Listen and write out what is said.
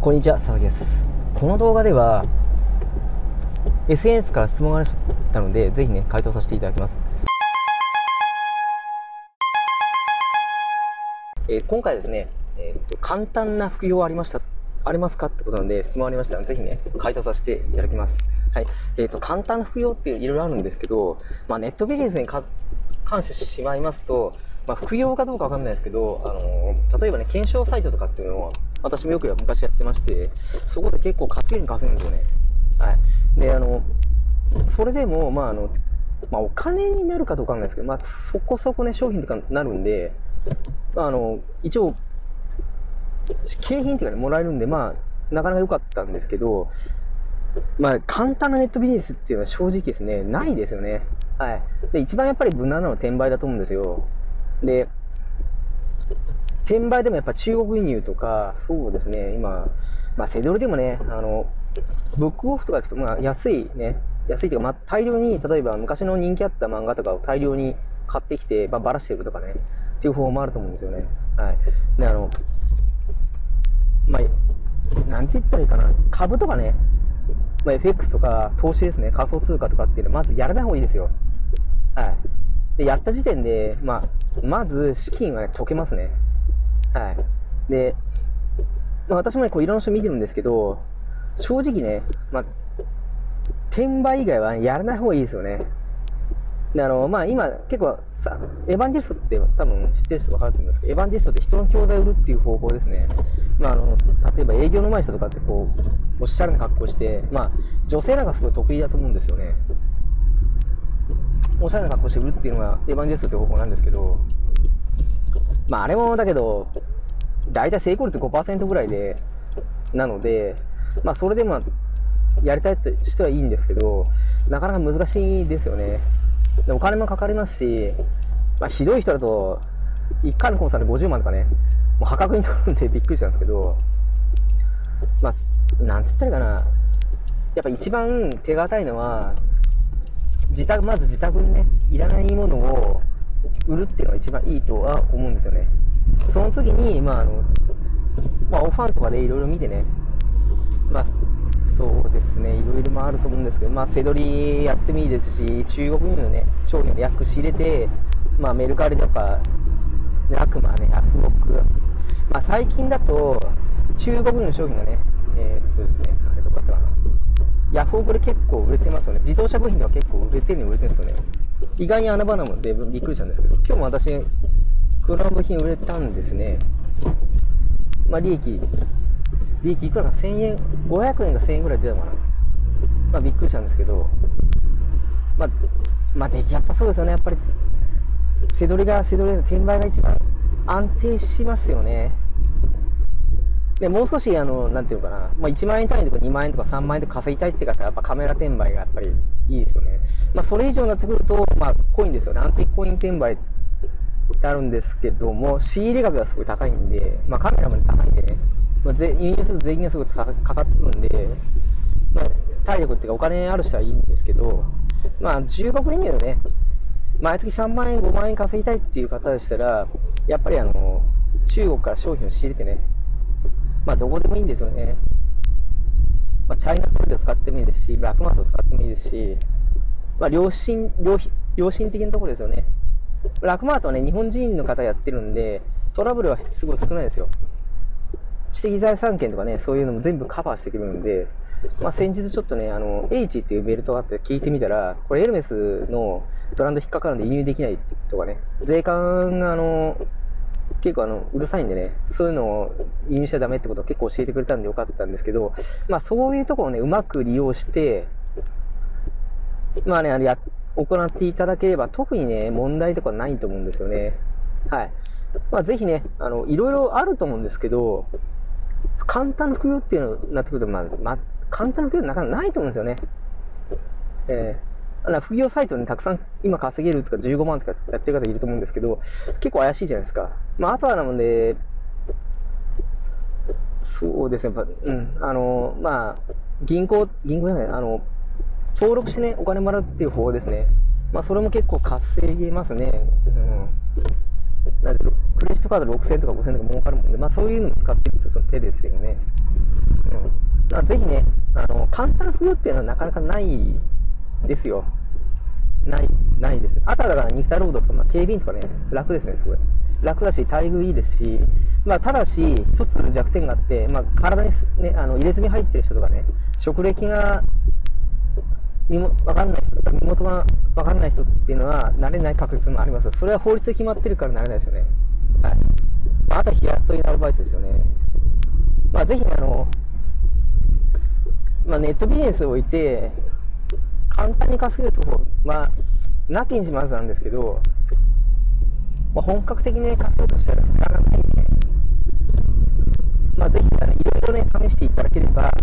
こんにちは、佐々木です。この動画では SNS から質問があったので、ぜひね、回答させていただきます。今回ですね、簡単な副業ありますかってことなので、質問ありましたら、ぜひね、回答させていただきます。はい。簡単な副業っていろいろあるんですけど、ネットビジネスに関してしまいますと、副業かどうかわかんないですけど、例えばね、検証サイトとかっていうのを、私もよく昔やってまして、そこで結構稼げるんですよね。はい。で、それでも、お金になるかどうかわかんないですけど、そこそこね、商品とかになるんで、一応、景品っていうかね、もらえるんで、なかなか良かったんですけど、簡単なネットビジネスっていうのは正直ですね、ないですよね。はい。で、一番やっぱり無難なのは転売だと思うんですよ。で、転売でもやっぱ中国輸入とか、そうですね、今、セドルでもね、ブックオフとか行くと、安いというか、大量に、例えば昔の人気あった漫画とかを大量に買ってきて、ばらしてるとかね、っていう方法もあると思うんですよね。はい。で、なんて言ったらいいかな、株とかね、FX とか投資ですね、仮想通貨とかっていうのはまずやらない方がいいですよ。はい。で、やった時点で、まず資金はね、溶けますね。はい。で、私もね、いろんな人見てるんですけど、正直ね、転売以外はやらない方がいいですよね。で、今、結構さ、エヴァンジェストって多分知ってる人分かると思うんですけど、エヴァンジェストって人の教材を売るっていう方法ですね。例えば営業の上手い人とかっておしゃれな格好して、女性なんかすごい得意だと思うんですよね。おしゃれな格好して売るっていうのがエヴァンジェストっていう方法なんですけど、あれもだけど、だいたい成功率 5% ぐらいで、なので、それでやりたい人はいいんですけど、なかなか難しいですよね。でお金もかかりますし、ひどい人だと、1回のコンサル50万とかね、もう破格に取るんでびっくりしたんですけど、なんつったらいいかな、やっぱ一番手堅いのは、まず自宅にね、いらないものを売るっていうのが一番いいとは思うんですよね。その次に、オファーとかでいろいろ見てね、そうですね、いろいろあると思うんですけど、セドリやってもいいですし、中国輸入のね、商品を安く仕入れて、メルカリとか、ラクマね、ヤフオク、最近だと、中国輸入の商品がね、ですね、あれとかだったかな。ヤフオクで結構売れてますよね。自動車部品では結構売れてるんですよね。意外に穴場なのでびっくりしたんですけど、今日も私、車の部品売れたんですね。利益いくらか1000円、500円が1000円ぐらい出たのかな。びっくりしたんですけど、やっぱそうですよね。やっぱり、セドリで転売が一番安定しますよね。で、もう少し、なんていうのかな、1万円単位とか2万円とか3万円とか稼ぎたいって方は、やっぱカメラ転売がやっぱりいいですよね。それ以上になってくると、コインですよね。アンティークコイン転売ってあるんですけども、仕入れ額がすごい高いんで、カメラも高いんでね、輸入すると税金がすごいかかってくるんで、体力っていうかお金ある人はいいんですけど、中国輸入のね、毎月3万円、5万円稼ぎたいっていう方でしたら、やっぱり中国から商品を仕入れてね、どこでもいいんですよね。チャイナトレードを使ってもいいですし、ブラックマートを使ってもいいですし、良心的なところですよね。ブラックマートはね、日本人の方やってるんで、トラブルはすごい少ないですよ。知的財産権とかね、そういうのも全部カバーしてくれるんで、先日ちょっとね、H っていうベルトがあって聞いてみたら、これエルメスのブランド引っかかるんで輸入できないとかね、税関が結構うるさいんでね、そういうのを輸入しちゃダメってことを結構教えてくれたんでよかったんですけど、そういうところをね、うまく利用して、行っていただければ特にね、問題とかないと思うんですよね。はい。ぜひね、いろいろあると思うんですけど、簡単な副業っていうのになってくると、簡単な副業なかなかないと思うんですよね。副業サイトにたくさん今稼げるとか15万とかやってる方いると思うんですけど、結構怪しいじゃないですか。あとはなので、そうですね、銀行じゃない、登録してね、お金もらうっていう方法ですね。それも結構稼げますね。なんで、クレジットカード6000とか5000とか儲かるもんで、そういうのも使ってる人の手ですよね。 だからぜひね、簡単な副業っていうのはなかなかないですよ。ないです。あとはだから肉体労働とか、警備員とかね、楽ですね、すごい。楽だし、待遇いいですし、ただし、一つ弱点があって、体にね、入れ墨入ってる人とかね、職歴がわかんない人とか、身元がわかんない人っていうのは、慣れない確率もあります。それは法律で決まってるから慣れないですよね。はい。あとは日雇いのアルバイトですよね。ぜひね、ネットビジネスを置いて、簡単に稼げるところは、なきにしまずなんですけど、本格的にね、稼ぐとしたらなかなかないんで、ぜひね、いろいろね、試していただければ、